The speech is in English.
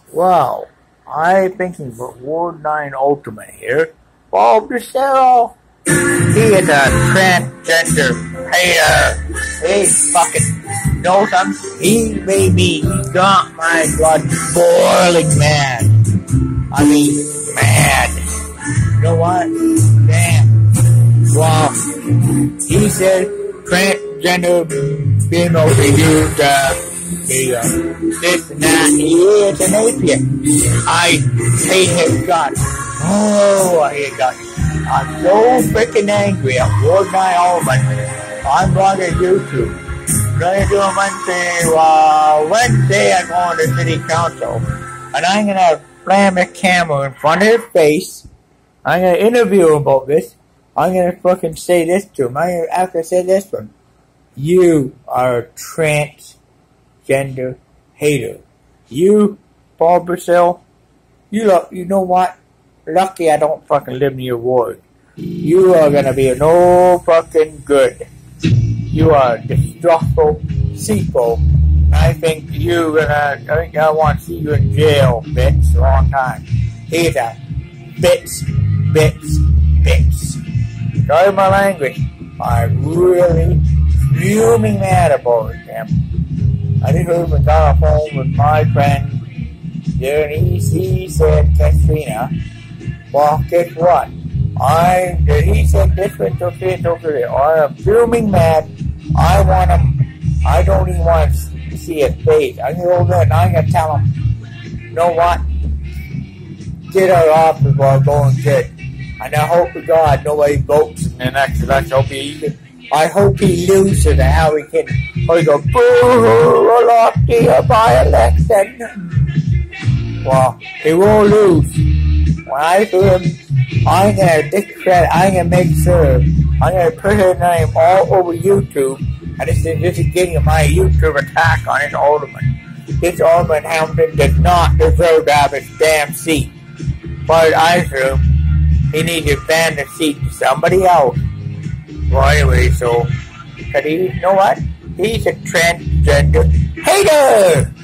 Wow, I'm thinking about Ward 9 Ultimate here. Bob DeSero. He is a transgender hater. He fucking knows something. He made me. He got my blood boiling mad. I mean, mad. You know what? Damn. Wow. He said transgender female reviews this and that. He is an atheist. I hate his guts. Oh, I hate guts. I'm so freaking angry. I'm Ward 9 alderman. I'm going to YouTube. I'm going to do a Wednesday I'm going to city council. And I'm going to slam the camera in front of his face. I'm going to interview him about this. I'm going to fucking say this to him. I'm going to have to say this to him. You are a transgender hater. You, Paul Brazil, you know what? Lucky I don't fucking live in your ward. You are gonna be no fucking good. You are distrustful, deceitful. I think I want to see you in jail, bitch, a long time. He's a bitch. Sorry my language. I'm really fuming mad about him. I just even got off home with my friend there, and he said, Katrina, well, guess what? He said this went over there. I'm fuming mad. I want him. I don't even want to see his face. I'm going to go there and I'm going to tell him, you know what? Get out of office while I'm going good. And I hope to God nobody votes in the next election. I hope he loses and how he can. He go, boo-hoo, I lost the by-election. Well, he won't lose. When I do him, I'm going to discredit, I'm going to make sure, I'm going to put his name all over YouTube, and this is getting my YouTube attack on his alderman. This alderman Hamilton does not deserve to have his damn seat. But I assume he needs to ban the seat to somebody else. Well, anyway, so, cause you know what? He's a transgender hater!